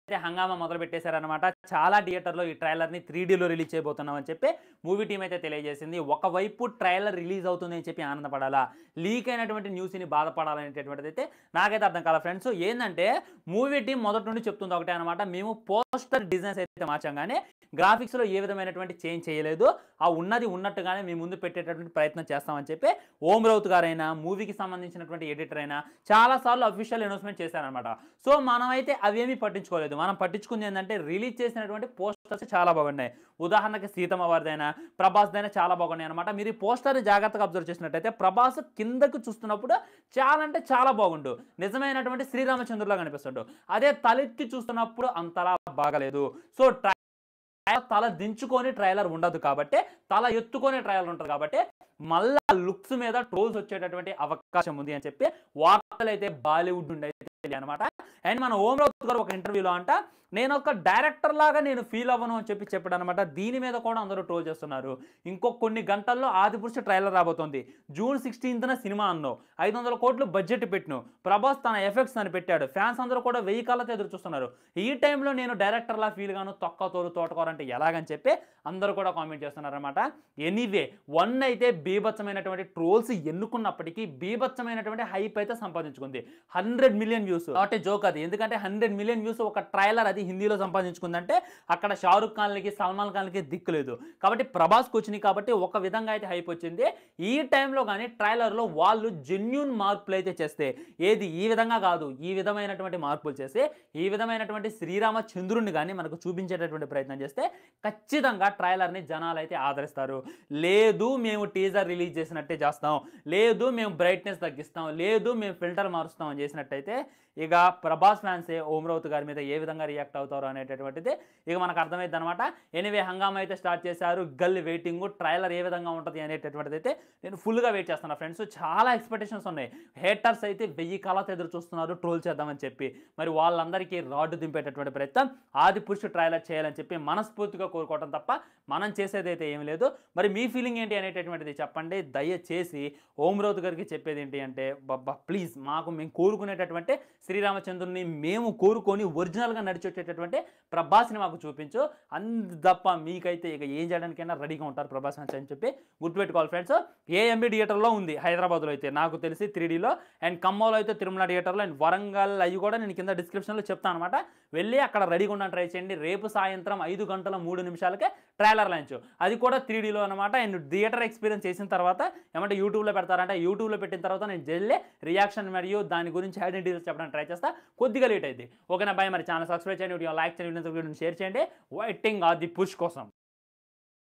అయితే హంగామా మొదలుపెట్టేశారనమాట. చాలా థియేటర్‌లో ఈ ట్రైలర్‌ని 3డీలో రిలీజ్ చేయబోతున్నామని చెప్పి మూవీ టీమ్ అయితే తెలియజేసింది. ఒకవైపు ట్రైలర్ రిలీజ్ అవుతుంది అని చెప్పి ఆనందపడాలా, లీక్ అయినటువంటి న్యూస్‌ని బాధపడాలనేటటువంటిదైతే నాకైతే అర్థం కాలా ఫ్రెండ్స్. ఏందంటే మూవీ టీమ్ మొదటి నుండి చెప్తుంది ఒకటే అనమాట. మేము పోస్టర్ డిజైన్స్ అయితే మార్చాం గానీ, గ్రాఫిక్స్‌లో ఏ విధమైనటువంటి చేంజ్ చేయలేదు. ఆ ఉన్నది ఉన్నట్టుగానే మీ ముందు పెట్టేటటువంటి ప్రయత్నం చేస్తామని చెప్పి ఓం రౌత్ గారైనా, మూవీకి సంబంధించినటువంటి ఎడిటర్ అయినా చాలా సార్లు అఫీషియల్ అనౌన్స్‌మెంట్ చేశారనమాట. సో మనమైతే అవేమీ పట్టించుకోలేదు. మనం పట్టించుకుంది ఏందంటే రిలీజ్ చేసినటువంటి పోస్టర్స్ చాలా బాగున్నాయి. ఉదాహరణకి 'సీతమ్మ వారిదైనా', 'ప్రభాస్‌దైనా' చాలా బాగున్నాయి అనమాట. మీరు ఈ పోస్టర్‌ని జాగ్రత్తగా అబ్జర్వ్ చేసినట్టయితే ప్రభాస్ కిందకి చూస్తున్నప్పుడు చాలా అంటే చాలా బాగుండు. నిజమైనటువంటి శ్రీరామచంద్రుడిలా కనిపిస్తాడు. అదే తలెత్తి చూస్తున్నప్పుడు అంతలా బాగాలేదు. సో తల దించుకొని ట్రైలర్ ఉండదు కాబట్టి, తల ఎత్తుకొని ట్రైలర్ ఉంటది కాబట్టి, మళ్ళా లుక్స్ మీద ట్రోల్స్ వచ్చేటటువంటి అవకాశం ఉంది అని చెప్పి వార్తలైతే బాలీవుడ్ నుండి అయితే అనమాట. అండ్ మన ఓం రౌత్ గారు ఒక ఇంటర్వ్యూలో అంట, నేను ఒక డైరెక్టర్ లాగా నేను ఫీల్ అవ్వను అని చెప్పి చెప్పాడు అనమాట. దీని మీద కూడా అందరూ ట్రోల్ చేస్తున్నారు. ఇంకో కొన్ని గంటల్లో 'ఆదిపురుష్' ట్రైలర్ రాబోతోంది. జూన్ 16న సినిమా అన్నావు, 500 కోట్లు బడ్జెట్ పెట్టినావు, ప్రభాస్ తన ఎఫెక్ట్స్ అని పెట్టాడు, ఫ్యాన్స్ అందరూ కూడా 1000 కళ్ళతో ఎదురు చూస్తున్నారు. ఈ టైంలో నేను డైరెక్టర్లా ఫీల్ గాను, తొక్క తోలు తోటకూర అంటే ఎలాగని చెప్పి అందరూ కూడా కామెంట్ చేస్తున్నారనమాట. ఎనీవే 1 అయితే బీభత్సమైనటువంటి ట్రోల్స్ ఎన్నుకున్నప్పటికీ బీభత్సమైనటువంటి హైప్ అయితే సంపాదించుకుంది. 100 million views not a joke అది. ఎందుకంటే 100 మిలియన్ వ్యూస్ ఒక ట్రైలర్ అది హిందీలో సంపాదించుకుందంటే అక్కడ షారుఖ్ ఖాన్‌లకి, సల్మాన్ ఖాన్‌లకి దిక్కు లేదు. కాబట్టి ప్రభాస్‌కి వచ్చినాయి కాబట్టి ఒక విధంగా అయితే హైప్ వచ్చింది. ఈ టైంలో గానీ ట్రైలర్‌లో వాళ్ళు జెన్యూన్ మార్పులు అయితే చేస్తే, ఏది ఈ విధంగా కాదు, ఈ విధమైనటువంటి మార్పులు చేసి ఈ విధమైనటువంటి శ్రీరామచంద్రుడిని గానీ మనకు చూపించేటటువంటి ప్రయత్నం చేస్తే ఖచ్చితంగా ట్రైలర్‌ని జనాలైతే ఆదరిస్తారు. లేదు మేము టీజర్ రిలీజ్ చేసినట్టే చేస్తాం, లేదు మేము బ్రైట్‌నెస్ తగ్గిస్తాం, లేదు మేము ఫిల్టర్ మారుస్తాం అని చేసినట్టయితే ఇక ప్రభాస్ ఫ్యాన్సే ఓం రౌత్ గారి మీద ఏ విధంగా రియాక్ట్ అవుతారో అనేటటువంటిది ఇక మనకు అర్థమైద్ది అనమాట. ఎనీవే హంగామా అయితే స్టార్ట్ చేశారు. గల్ వెయిటింగ్, ట్రైలర్ ఏ విధంగా ఉంటది అనేటటువంటిది అయితే నేను ఫుల్‌గా వెయిట్ చేస్తున్నా ఫ్రెండ్స్. చాలా ఎక్స్‌పెక్టేషన్స్ ఉన్నాయి. హేటర్స్ అయితే 1000 కళ్ళతో ఎదురు చూస్తున్నారు ట్రోల్ చేద్దామని చెప్పి. మరి వాళ్ళందరికీ రాడ్డు దింపేటటువంటి ప్రయత్నం 'ఆదిపురుష్' ట్రైలర్ చేయాలని చెప్పి మనస్ఫూర్తిగా కోరుకోవడం తప్ప మనం చేసేదైతే ఏమి లేదు. మరి మీ ఫీలింగ్ ఏంటి అనేటటువంటిది చెప్పండి. దయచేసి ఓం రౌత్ గారికి చెప్పేది ఏంటి అంటే, ప్లీజ్ మేము కోరుకునేటటువంటి శ్రీరామచంద్రుడిని మేము కోరుకొని ఒరిజినల్‌గా నడిచొచ్చేటటువంటి ప్రభాస్‌ని మాకు చూపించు. తప్ప మీకైతే ఇక ఏం చేయడానికైనా రెడీగా ఉంటారు ప్రభాస్ ఫ్యాన్స్ అని చెప్పి గుర్తుపెట్టుకోవాలి ఫ్రెండ్స్. ఏఎంబీ థియేటర్‌లో ఉంది హైదరాబాద్‌లో అయితే నాకు తెలిసి 3డీలో, అండ్ ఖమ్మంలో అయితే తిరుమల థియేటర్‌లో, అండ్ వరంగల్ అవి కూడా నేను కింద డిస్క్రిప్షన్‌లో చెప్తాను అనమాట. వెళ్ళి అక్కడ రెడీగా ఉండడానికి ట్రై చేయండి. రేపు సాయంత్రం 5 గంటల 3 నిమిషాలకే ట్రైలర్ లాంచ్. అది కూడా 3డీలో అనమాట. అండ్ థియేటర్ ఎక్స్పీరియన్స్ చేసిన తర్వాత ఏమంటే యూట్యూబ్‌లో పెడతారంటే, యూట్యూబ్‌లో పెట్టిన తర్వాత నేను వెళ్ళి రియాక్షన్ మరియు దాని గురించి హైడ్ డీటెయిల్స్ చెప్పడానికి ట్రై చేస్తా. కొద్దిగా లేట్ అయింది. ఓకేనా బాయ్. మరి ఛానల్ సబ్స్క్రైబ్ చేయండి, వీడియో లైక్ చేయండి, షేర్ చేయండి. వెయిటింగ్ 'ఆదిపురుష్' కోసం.